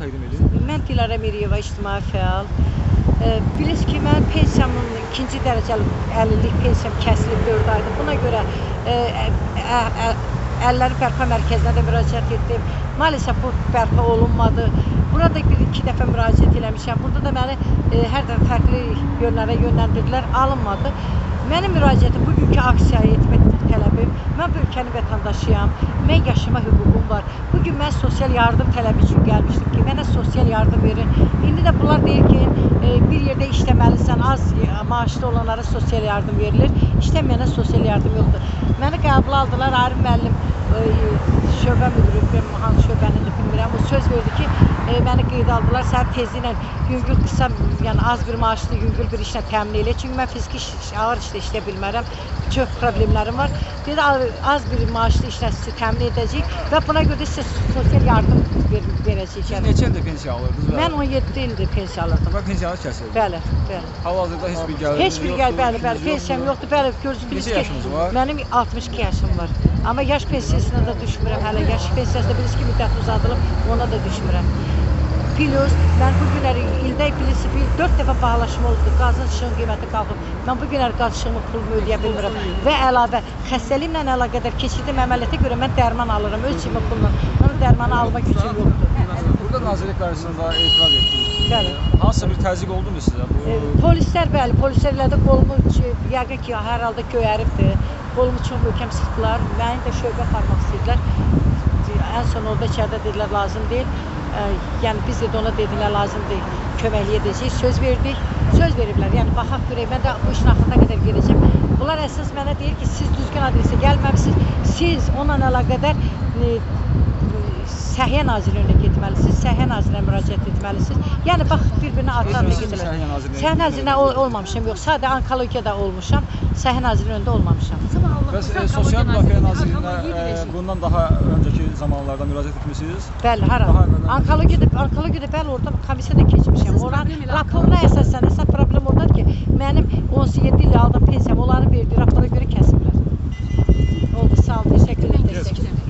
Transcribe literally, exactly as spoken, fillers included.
təqdim edin. Mən Dilara Miriyeva, ictimai fəal. Bilirsiniz ki, mən pensiyamın ikinci dərəcəli əlillik pensiyam kəsilib dörd aydır. Buna görə əlləri bərpa mərkəzinə də müraciət etdim. Maalesef bu bərpa olunmadı. Burada bir-iki dəfə müraciət eləmişəm. Burada da məni hər dəfə fərqli yönlərə yönləndirdilər, alınmadı. Mənim müraciətim bugünkü aksiyaya etmək tələbim. Mən bu ölkənin vətəndaşıyam. Mən yaşama hüququm var. Bugün mən sosial yardım tələbi üçün gəlmişdim ki, mənə sosial yardım verin. İndi də bunlar deyir ki, bir yerdə işləməlisən, az maaşlı olanlara sosial yardım verilir. İşləməyənə sosial yardım yoxdur. Məni qəbul aldılar, Arif müəllim, şöbə müdürü, hansı şöbənidir bilmirəm, o söz verdi ki, məni qeydə aldılar, sən tezliklə yüngül qısa, yəni az bir maaşlı yüngül bir işlə təmin elə. Çünki mən fiziki ağır işlə işləyə bilmərəm, çox problemlərim var. Dedi, az bir maaşlı işlə sizi təmin edəcəyik və buna görə sizə sosial yardım verəcəyik. Siz neçə ildir pensiya alırdınız? Mən on yeddi ildir pensiya alırdım. Və pensiyanız kəsildi? Bəli, bəli. Hal-hazırda heç bir gəliriniz Heç bir gəl, bəli, bəli, pensiyam yoxdur, bəli, gördünüz ki, mənim altmış iki yaşım var. Amma yaş pensiyasına da düşmürəm hələ, yaş pensiyasında bilirsiniz ki, müddət uzadılıb, ona da düşmürəm. Plus, mən bu günləri ildə bilirsiniz, dörd dəfə bağlaşma oldu, qazın işığın qiyməti qalxıb. Mən bu günləri qaz işığımı pulumu ödəyə bilmirəm və əlavə xəstəliklə əlaqədar keçirdiyim əməliyyata görə mən dərman alırım, öz cibimə pulla. Onun dərmanı almaq gücüm yoxdur. Burada nazirlik qarşısında etiraz etdiniz. Bəli. Hansısa bir təzyiq oldu mu sizə? Polislər, bəli, polislər elədi, qolumu yəqin ki, hər halda göyəribdir. Qolumu çox möhkəm sıxdılar, məni də şöbə aparmaq istəyirlər. Ən son orada içəridə dedilər, lazım deyil. Yəni biz də ona dedilər, lazım deyil, köməkliyə edəcəyik, söz verdik, söz veriblər. Yəni baxaq görək, mən də bu işin axırına qədər gedəcəm. Bunlar əsas mənə deyir ki, siz düzgün adresə gəlməmişsiniz, siz onunla əlaqədar Səhiyyə Nazirliyinə getməlisiniz, Səhiyyə Nazirliyinə müraciət etməlisiniz. Yəni bax, bir-birinə atlarla gedirlər. Səhiyyə Nazirliyinə olmamışam, yox, sadə onkologiyada olmuşam, Səhiyyə Nazirliyində olmamışam. Bəs Sosial Müdafiə Nazirliyinə bundan daha öncəki zamanlarda müraciət etmişsiniz? Bəli, hara? Onkologiyada, bəli, orada komissiyada keçmişəm. Oranın raporuna əsasən, əsas problem oradadır ki, mənim on yeddi il aldığım pensiyam, onların verdiyi rapora görə kəsiblər. Oldu, sağ olun, təşəkkür edək.